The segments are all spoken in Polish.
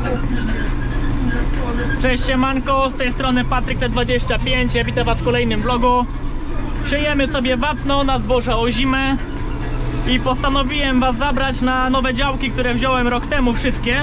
Cześć siemanko, z tej strony Patryk T25, ja witam was w kolejnym vlogu. Siejemy sobie wapno na zboża ozime i postanowiłem was zabrać na nowe działki, które wziąłem rok temu wszystkie.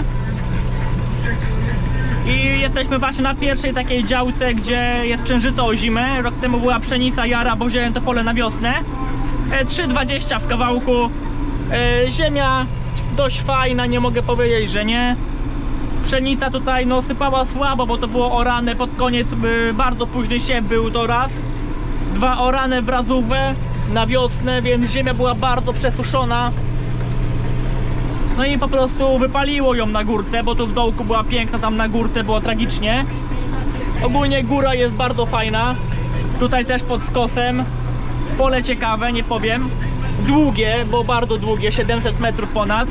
I jesteśmy właśnie na pierwszej takiej działce, gdzie jest przężyto ozime. Rok temu była pszenica jara, bo wziąłem to pole na wiosnę. 3,20 w kawałku. Ziemia dość fajna, nie mogę powiedzieć, że nie. Pszenica tutaj no sypała słabo, bo to było orane pod koniec, bardzo późny siew był to raz. 2 orane wrazówę na wiosnę, więc ziemia była bardzo przesuszona. No i po prostu wypaliło ją na górce, bo tu w dołku była piękna, tam na górce było tragicznie. Ogólnie góra jest bardzo fajna. Tutaj też pod skosem. Pole ciekawe, nie powiem. Długie, bo bardzo długie, 700 metrów ponad.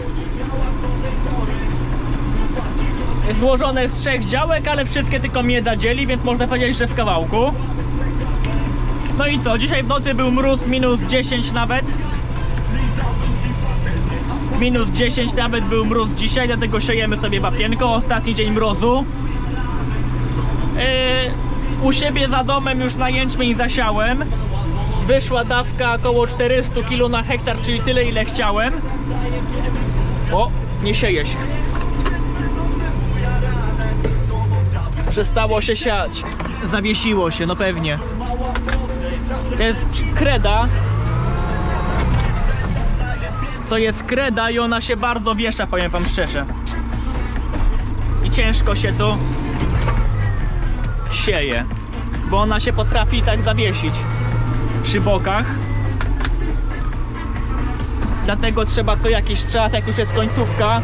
Złożone z 3 działek, ale wszystkie tylko miedza dzieli, więc można powiedzieć, że w kawałku. No i co, dzisiaj w nocy był mróz, minus 10 nawet. Minus 10 nawet był mróz dzisiaj, dlatego siejemy sobie wapienko, ostatni dzień mrozu. U siebie za domem już na jęczmień zasiałem. Wyszła dawka około 400 kg na hektar, czyli tyle ile chciałem. O, nie sieje się. Przestało się siać. Zawiesiło się, no pewnie. To jest kreda. To jest kreda i ona się bardzo wiesza, powiem wam szczerze. I ciężko się tu sieje, bo ona się potrafi tak zawiesić przy bokach. Dlatego trzeba co jakiś czas, jak już jest końcówka,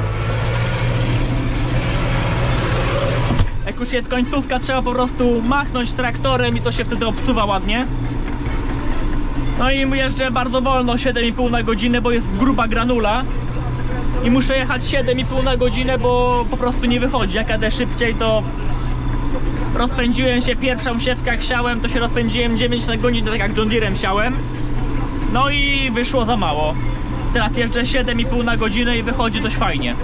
trzeba po prostu machnąć traktorem i to się wtedy obsuwa ładnie. No i jeżdżę bardzo wolno, 7,5 na godzinę, bo jest gruba granula. I muszę jechać 7,5 na godzinę, bo po prostu nie wychodzi. Jak jadę szybciej, to rozpędziłem się, pierwszą siewkę jak siałem, to się rozpędziłem 9 na godzinę, tak jak John Deerem siałem. No i wyszło za mało. Teraz jeżdżę 7,5 na godzinę i wychodzi dość fajnie.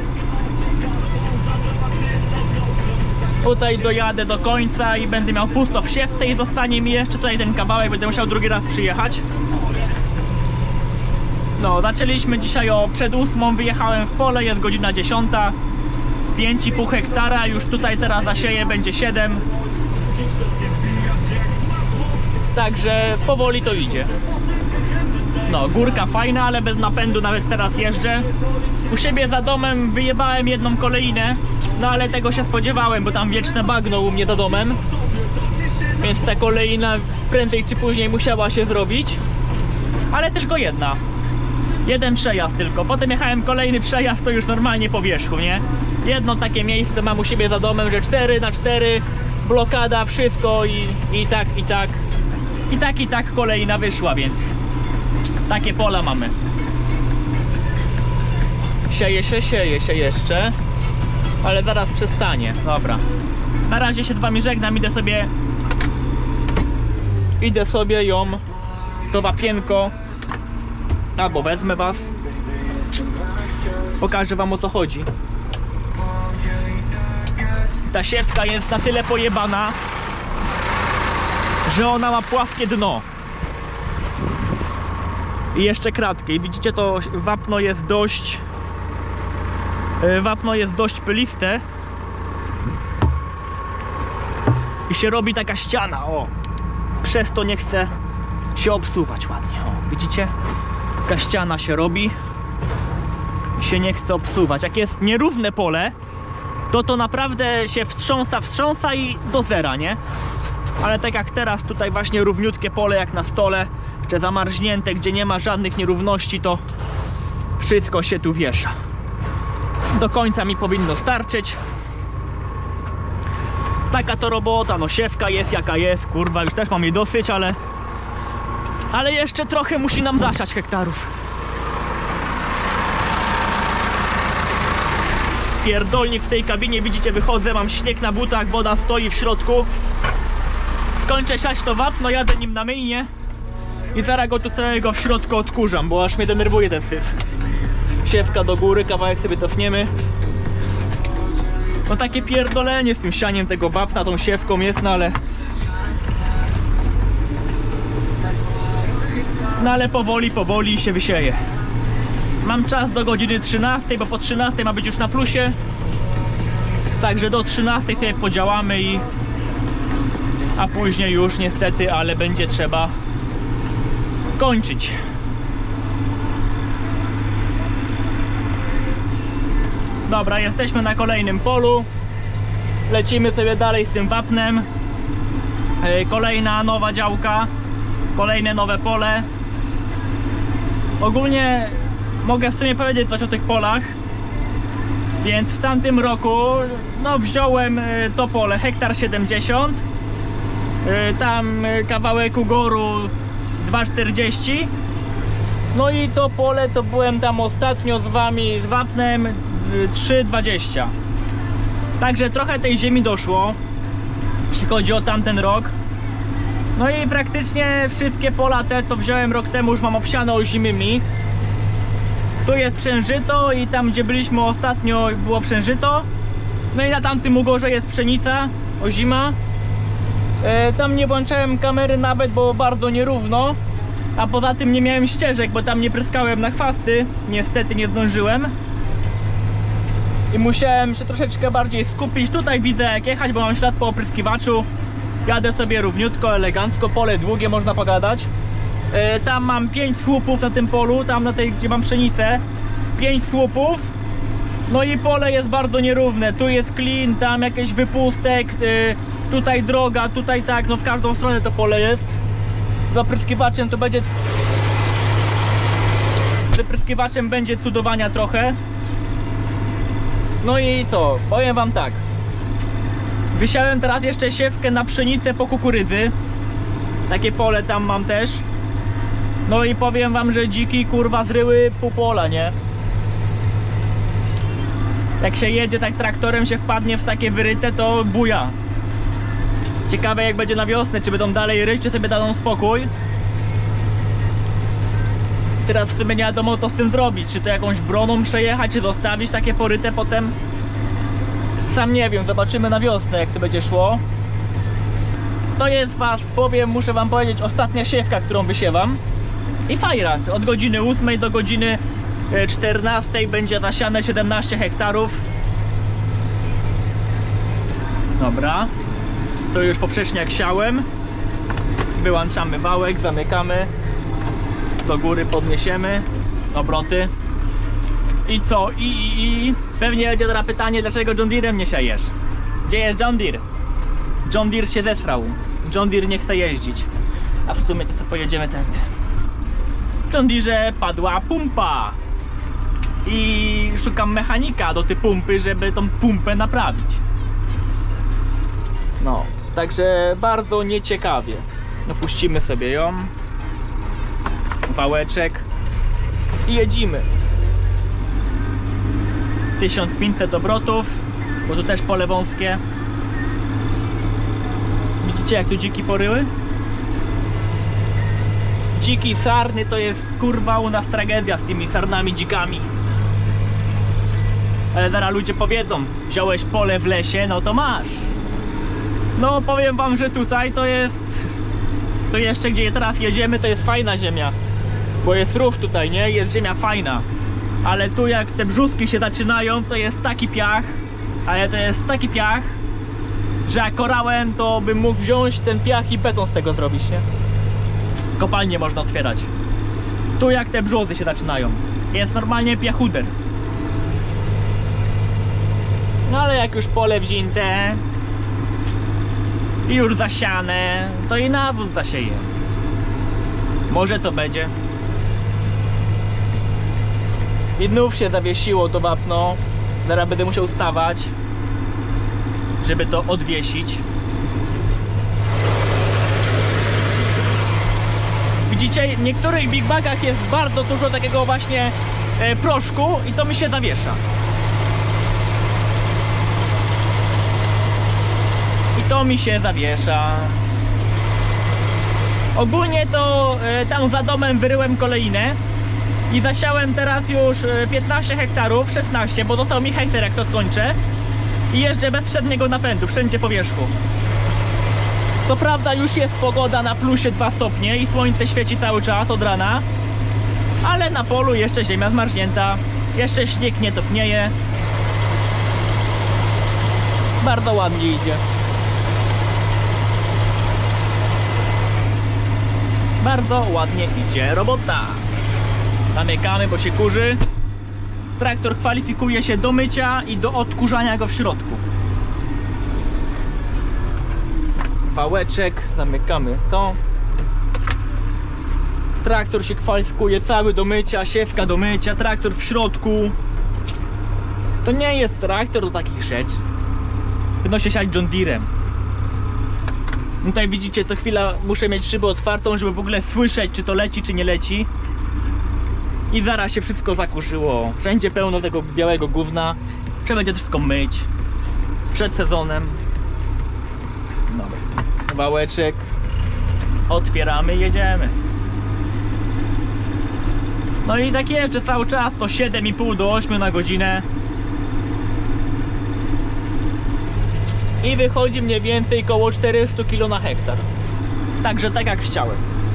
Tutaj dojadę do końca i będę miał pusto w siewce i zostanie mi jeszcze tutaj ten kawałek, będę musiał drugi raz przyjechać. No, zaczęliśmy dzisiaj przed 8, wyjechałem w pole, jest godzina 10. 5,5 hektara, już tutaj teraz zasieję, będzie 7. Także powoli to idzie. No, górka fajna, ale bez napędu nawet teraz jeżdżę. U siebie za domem wyjebałem jedną kolejnę, no ale tego się spodziewałem, bo tam wieczne bagno u mnie za domem. Więc ta kolejna prędzej czy później musiała się zrobić. Ale tylko jedna. Jeden przejazd tylko. Potem jechałem kolejny przejazd, to już normalnie po wierzchu, nie? Jedno takie miejsce mam u siebie za domem, że 4×4, blokada, wszystko i tak kolejna wyszła, więc takie pola mamy. Sieje się jeszcze, ale zaraz przestanie. Dobra. Na razie się z wami żegnam, idę sobie ją, to wapienko, albo wezmę was, pokażę wam o co chodzi. Ta siewka jest na tyle pojebana, że ona ma płaskie dno i jeszcze kratkę. I widzicie, to wapno jest dość pyliste i się robi taka ściana, o, przez to nie chce się obsuwać ładnie, o, widzicie? Taka ściana się robi i się nie chce obsuwać. Jak jest nierówne pole, to naprawdę się wstrząsa i do zera, nie? Ale tak jak teraz tutaj właśnie równiutkie pole jak na stole, jeszcze zamarznięte, gdzie nie ma żadnych nierówności, to wszystko się tu wiesza. Do końca mi powinno starczyć. Taka to robota, no siewka jest jaka jest, kurwa, już też mam jej dosyć, ale jeszcze trochę musi nam zasiać hektarów. Pierdolnik w tej kabinie, widzicie, wychodzę, mam śnieg na butach, woda stoi w środku. Skończę siać to wapno, jadę nim na myjnię i zaraz go tu całego w środku odkurzam, bo aż mnie denerwuje ten syf. Siewka do góry, kawałek sobie cofniemy. No takie pierdolenie z tym sianiem tego wapna, tą siewką jest, no ale... No ale powoli się wysieje. Mam czas do godziny 13, bo po 13 ma być już na plusie. Także do 13 sobie podziałamy i... A później już niestety, ale będzie trzeba kończyć. Dobra, jesteśmy na kolejnym polu. Lecimy sobie dalej z tym wapnem. Kolejna nowa działka. Kolejne nowe pole. Ogólnie mogę w sumie powiedzieć coś o tych polach. Więc w tamtym roku no wziąłem to pole, hektar 70. Tam kawałek ugoru 2,40. No i to pole to byłem tam ostatnio z wami z wapnem 3,20. Także trochę tej ziemi doszło, jeśli chodzi o tamten rok. No i praktycznie wszystkie pola te, co wziąłem rok temu, już mam obsiane ozimymi. Tu jest przężyto i tam, gdzie byliśmy ostatnio, było przężyto. No i na tamtym ugorze jest pszenica ozima. Tam nie włączałem kamery nawet, bo bardzo nierówno. A poza tym nie miałem ścieżek, bo tam nie pryskałem na chwasty. Niestety nie zdążyłem. I musiałem się troszeczkę bardziej skupić. Tutaj widzę jak jechać, bo mam ślad po opryskiwaczu. Jadę sobie równiutko, elegancko, pole długie, można pogadać. Tam mam 5 słupów na tym polu, tam na tej, gdzie mam pszenicę. 5 słupów. No i pole jest bardzo nierówne. Tu jest klin, tam jakiś wypustek, tutaj droga, tutaj tak, no w każdą stronę to pole jest. Z opryskiwaczem to będzie... Z opryskiwaczem będzie cudowania trochę. No i co? Powiem wam tak. Wysiałem teraz jeszcze siewkę na pszenicę po kukurydzy. Takie pole tam mam też. No i powiem wam, że dziki kurwa zryły pół pola, nie? Jak się jedzie tak traktorem, się wpadnie w takie wyryte, to buja. Ciekawe jak będzie na wiosnę, czy będą dalej ryć, czy sobie dadzą spokój. Teraz w sumie nie wiadomo co z tym zrobić, czy to jakąś broną przejechać, czy zostawić takie poryte potem. Sam nie wiem, zobaczymy na wiosnę jak to będzie szło. To jest was, powiem, muszę wam powiedzieć, ostatnia siewka, którą wysiewam. I fajrat, od godziny 8 do godziny 14 będzie zasiane 17 hektarów. Dobra. To już poprzeczniak siałem. Wyłączamy wałek, zamykamy. Do góry podniesiemy. Obroty. I co? I pewnie będzie teraz pytanie, dlaczego John Deerem nie siejesz? Gdzie jest John Deere? John Deere się zesrał. John Deere nie chce jeździć. A w sumie to co pojedziemy tędy. John Deere padła pumpa. I szukam mechanika do tej pumpy, żeby tą pumpę naprawić. No, także bardzo nieciekawie. No, puścimy sobie ją. Wałeczek. I jedziemy. 1500 obrotów, bo tu też pole wąskie. Widzicie jak tu dziki poryły? Dziki, sarny to jest kurwa u nas tragedia z tymi sarnami, dzikami. Ale zaraz ludzie powiedzą, wziąłeś pole w lesie, no to masz. No powiem wam, że tutaj to jest... To jeszcze gdzie teraz jedziemy, to jest fajna ziemia. Bo jest rów tutaj, nie? Jest ziemia fajna. Ale tu jak te brzuski się zaczynają, to jest taki piach. Ale to jest taki piach, że jak orałem, to bym mógł wziąć ten piach i beton z tego zrobić, nie? Kopalnię można otwierać. Tu jak te brzozy się zaczynają, jest normalnie piachuder. No ale jak już pole wzięte i już zasiane, to i nawóz zasieje. Może to będzie. I znów się zawiesiło to wapno. Zaraz będę musiał stawać, żeby to odwiesić. Widzicie, w niektórych big bagach jest bardzo dużo takiego właśnie proszku i to mi się zawiesza. I to mi się zawiesza. Ogólnie to tam za domem wyryłem kolejne i zasiałem teraz już 15 hektarów, 16, bo został mi hektar jak to skończę. i jeżdżę bez przedniego napędu, wszędzie po wierzchu. Co prawda już jest pogoda na plusie 2 stopnie i słońce świeci cały czas od rana, ale na polu jeszcze ziemia zmarznięta, jeszcze śnieg nie topnieje. Bardzo ładnie idzie. Bardzo ładnie idzie robota. Zamykamy, bo się kurzy. Traktor kwalifikuje się do mycia i do odkurzania go w środku. Wałeczek, zamykamy to. Traktor się kwalifikuje cały do mycia, siewka do mycia, traktor w środku. To nie jest traktor do takich rzeczy. Powinno się siać John Deerem. Tutaj widzicie, co chwila muszę mieć szybę otwartą, żeby w ogóle słyszeć, czy to leci, czy nie leci. I zaraz się wszystko zakurzyło. Wszędzie pełno tego białego gówna. Trzeba będzie to wszystko myć przed sezonem. Dobra. Wałeczek. Otwieramy i jedziemy. No i tak jeżdżę cały czas, to 7,5 do 8 na godzinę. I wychodzi mniej więcej koło 400 kg na hektar. Także tak jak chciałem.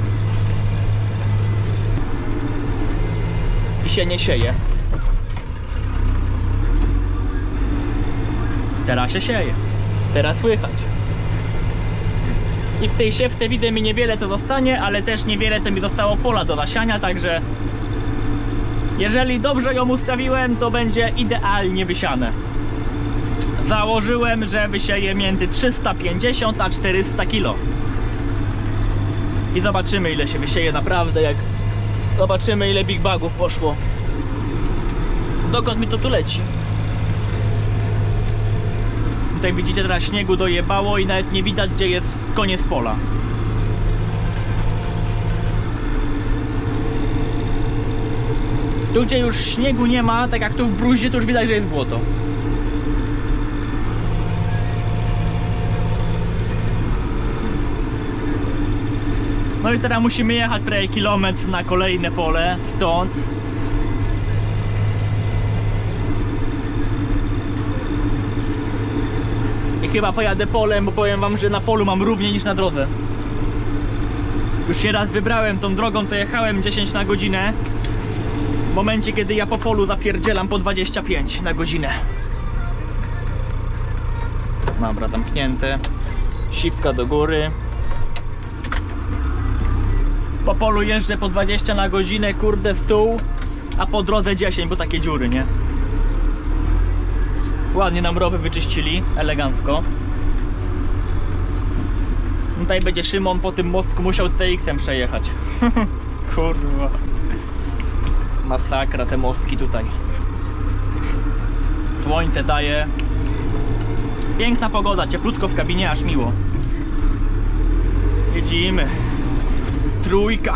I się nie sieje. Teraz się sieje. Teraz słychać. I w tej siewce widzę mi niewiele to zostanie, ale też niewiele to mi zostało pola do zasiania, także jeżeli dobrze ją ustawiłem, to będzie idealnie wysiane. Założyłem, że wysieję między 350 a 400 kg. I zobaczymy, ile się wysieje naprawdę, jak zobaczymy, ile big bagów poszło. Dokąd mi to tu leci? Tutaj widzicie, teraz śniegu dojebało i nawet nie widać, gdzie jest koniec pola. Tu, gdzie już śniegu nie ma, tak jak tu w Bruzie, to już widać, że jest błoto. No i teraz musimy jechać prawie kilometr na kolejne pole, stąd. I chyba pojadę polem, bo powiem wam, że na polu mam równiej niż na drodze. Już się raz wybrałem tą drogą, to jechałem 10 na godzinę. W momencie, kiedy ja po polu zapierdzielam po 25 na godzinę. Dobra, zamknięte. Siwka do góry. Po polu jeżdżę po 20 na godzinę, kurde, stół, a po drodze 10, bo takie dziury, nie? Ładnie nam rowy wyczyścili, elegancko. Tutaj będzie Szymon po tym mostku musiał CX-em przejechać. Kurwa. Masakra, te mostki tutaj. Słońce daje. Piękna pogoda, cieplutko w kabinie, aż miło. Jedziemy. Trójka.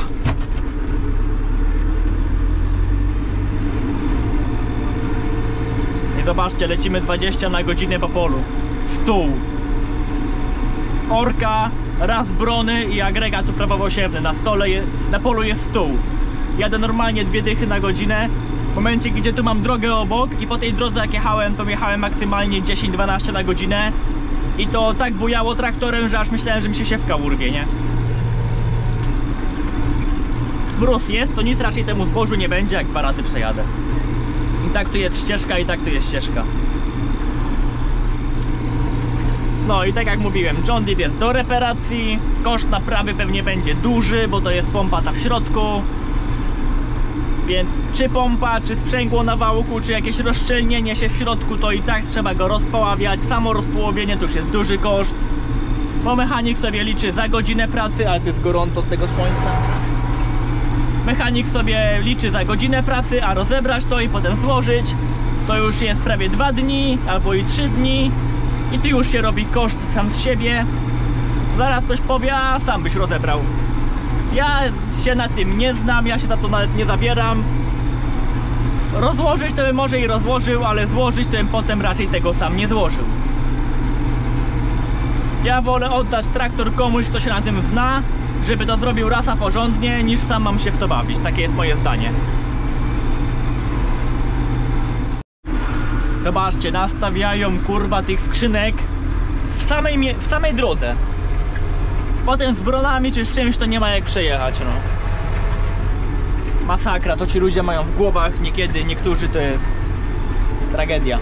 I zobaczcie, lecimy 20 na godzinę po polu. Stół. Orka, raz brony i agregat uprawowo-siewny. Na stole, na polu jest stół. Jadę normalnie 2 dychy na godzinę. W momencie, gdzie tu mam drogę obok i po tej drodze jak jechałem, to jechałem maksymalnie 10-12 na godzinę. I to tak bujało traktorem, że aż myślałem, że mi się siewka urwie, nie? Mróz jest, to nic raczej temu zbożu nie będzie, jak 2 razy przejadę. I tak tu jest ścieżka, i tak tu jest ścieżka. No i tak jak mówiłem, John Deere jest do reparacji. Koszt naprawy pewnie będzie duży, bo to jest pompa ta w środku. Więc czy pompa, czy sprzęgło na wałku, czy jakieś rozszczelnienie się w środku, to i tak trzeba go rozpoławiać. Samo rozpołowienie to już jest duży koszt. Bo mechanik sobie liczy za godzinę pracy, ale to jest gorąco od tego słońca. Mechanik sobie liczy za godzinę pracy, a rozebrać to i potem złożyć to już jest prawie 2 dni albo i 3 dni. I tu już się robi koszt sam z siebie. Zaraz ktoś powie, a sam byś rozebrał. Ja się na tym nie znam, ja się na to nawet nie zabieram. Rozłożyć to bym może i rozłożył, ale złożyć to bym potem raczej tego sam nie złożył. Ja wolę oddać traktor komuś, kto się na tym zna, żeby to zrobił raz a porządnie, niż sam mam się w to bawić. Takie jest moje zdanie. Zobaczcie, nastawiają kurwa tych skrzynek w samej drodze. Potem z bronami czy z czymś to nie ma jak przejechać, no. Masakra, to ci ludzie mają w głowach niekiedy, niektórzy to jest tragedia.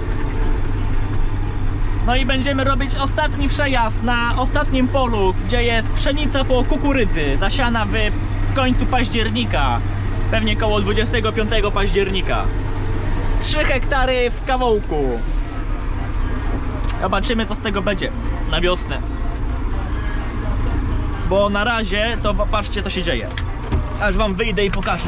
No i będziemy robić ostatni przejazd na ostatnim polu, gdzie jest pszenica po kukurydzy, zasiana w końcu października, pewnie koło 25 października. 3 hektary w kawałku. Zobaczymy, co z tego będzie na wiosnę. Bo na razie to patrzcie, co się dzieje. Aż wam wyjdę i pokażę.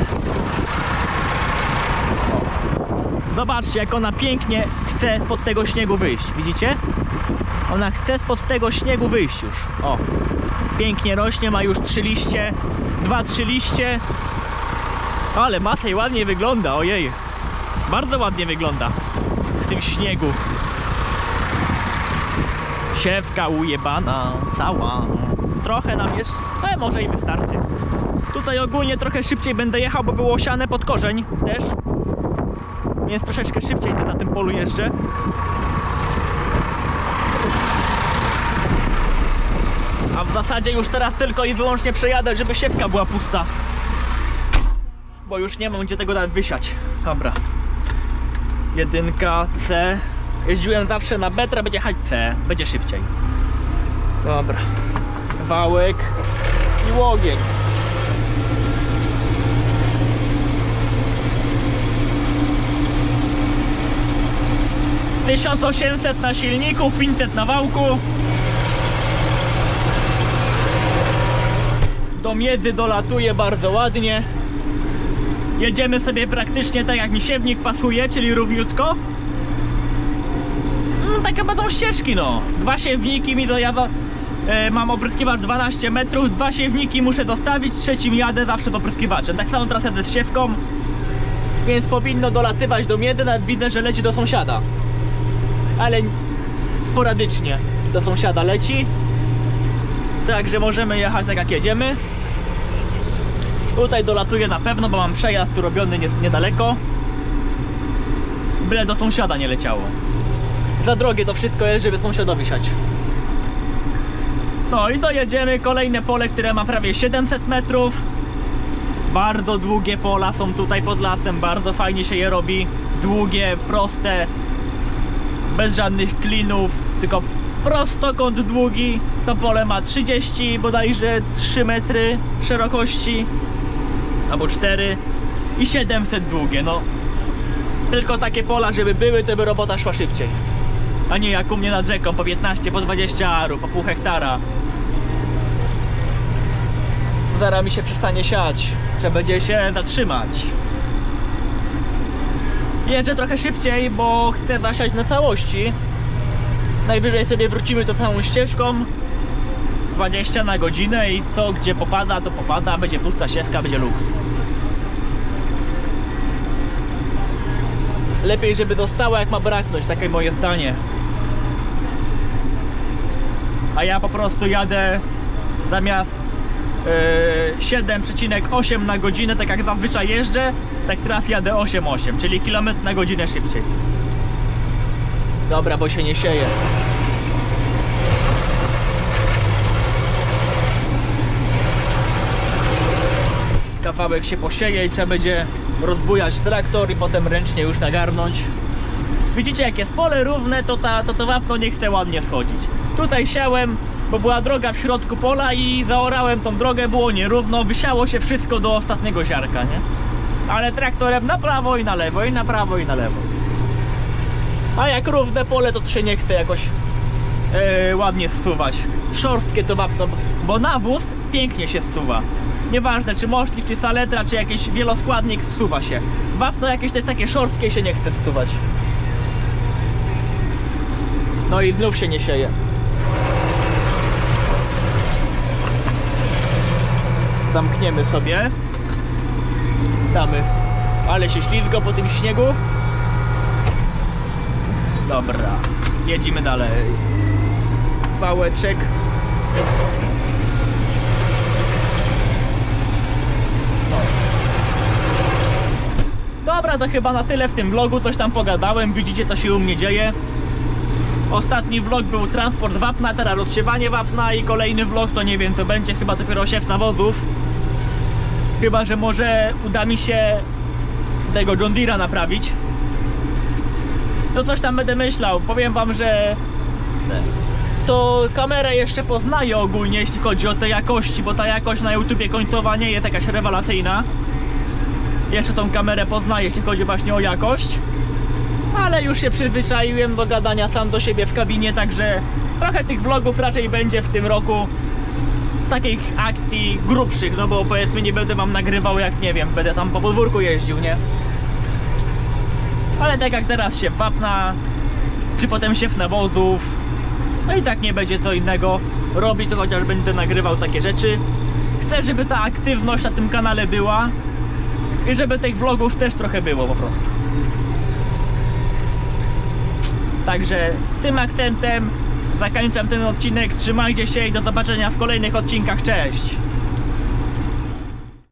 Zobaczcie, jak ona pięknie chce spod tego śniegu wyjść. Widzicie? Ona chce spod tego śniegu wyjść już. O, pięknie rośnie, ma już 3 liście, 2-3 liście. Ale masa i ładnie wygląda, ojej. Bardzo ładnie wygląda w tym śniegu. Siewka ujebana, cała. Trochę nam jeszcze, ale może i wystarczy. Tutaj ogólnie trochę szybciej będę jechał, bo było siane pod korzeń też. Więc troszeczkę szybciej na tym polu jeżdżę. A w zasadzie już teraz tylko i wyłącznie przejadę, żeby siewka była pusta. Bo już nie mam gdzie tego nawet wysiać. Dobra. Jedynka, C. Jeździłem zawsze na B, teraz będzie jechać C. Będzie szybciej. Dobra. Wałek i łogień. - 1800 na silniku, 500 na wałku. Do miedzy dolatuje bardzo ładnie. Jedziemy sobie praktycznie tak, jak mi siewnik pasuje, czyli równiutko. Takie będą ścieżki, no. 2 siewniki mi dojada. Mam opryskiwacz 12 metrów, 2 siewniki muszę dostawić, trzecim jadę zawsze z opryskiwaczem. Tak samo teraz jadę z siewką, więc powinno dolatywać do miedy, nawet widzę, że leci do sąsiada. Ale sporadycznie do sąsiada leci. Także możemy jechać tak, jak jedziemy. Tutaj dolatuje na pewno, bo mam przejazd tu robiony niedaleko. Byle do sąsiada nie leciało. Za drogie to wszystko jest, żeby sąsiadowi siać. No i dojedziemy, kolejne pole, które ma prawie 700 metrów. Bardzo długie pola są tutaj pod lasem, bardzo fajnie się je robi. Długie, proste, bez żadnych klinów, tylko prostokąt długi. To pole ma 30 bodajże 3 metry szerokości, albo 4 i 700 długie, no. Tylko takie pola, żeby były, to by robota szła szybciej. A nie jak u mnie nad rzeką, po 15, po 20 arów, po pół hektara. Zaraz mi się przestanie siać, trzeba będzie się zatrzymać. Jeżdżę trochę szybciej, bo chcę zasiać na całości. Najwyżej sobie wrócimy tą samą ścieżką. 20 na godzinę i co gdzie popada, to popada, będzie pusta siewka, będzie luks. Lepiej, żeby dostała, jak ma braknąć, takie moje zdanie. A ja po prostu jadę zamiast 7,8 na godzinę, tak jak zazwyczaj jeżdżę, tak teraz jadę 8,8, czyli kilometr na godzinę szybciej. Dobra, bo się nie sieje. Kawałek się posieje i trzeba będzie rozbujać traktor i potem ręcznie już nagarnąć. Widzicie, jak jest pole równe, to wapno nie chce ładnie schodzić. Tutaj siałem, bo była droga w środku pola i zaorałem tą drogę, było nierówno, wysiało się wszystko do ostatniego ziarka, nie? Ale traktorem na prawo i na lewo, i na prawo i na lewo. A jak równe pole, to się nie chce jakoś ładnie zsuwać. Szorstkie to wapno, bo nawóz pięknie się zsuwa. Nieważne, czy moszlik, czy saletra, czy jakiś wieloskładnik, zsuwa się. Wapno jakieś to jest takie szorstkie, się nie chce zsuwać. No i znów się nie sieje. Zamkniemy sobie. Damy. Ale się ślizgo po tym śniegu. Dobra, jedziemy dalej. Wałeczek. Dobra, to chyba na tyle w tym vlogu, coś tam pogadałem, widzicie co się u mnie dzieje. Ostatni vlog był transport wapna, teraz rozsiewanie wapna i kolejny vlog to nie wiem co będzie, chyba dopiero siew nawozów. Chyba, że może uda mi się tego John Deere'a naprawić. To coś tam będę myślał, powiem wam, że to kamerę jeszcze poznaję ogólnie, jeśli chodzi o te jakości, bo ta jakość na YouTubie końcowa nie jest jakaś rewelacyjna. Jeszcze tą kamerę poznaję, jeśli chodzi właśnie o jakość. Ale już się przyzwyczaiłem do gadania sam do siebie w kabinie, także trochę tych vlogów raczej będzie w tym roku z takich akcji grubszych, no bo powiedzmy nie będę wam nagrywał jak nie wiem, będę tam po podwórku jeździł, nie? Ale tak jak teraz siew wapna, czy potem siew nawozów, no i tak nie będzie co innego robić, to chociaż będę nagrywał takie rzeczy. Chcę, żeby ta aktywność na tym kanale była i żeby tych vlogów też trochę było po prostu. Także tym akcentem zakończam ten odcinek, trzymajcie się i do zobaczenia w kolejnych odcinkach, cześć!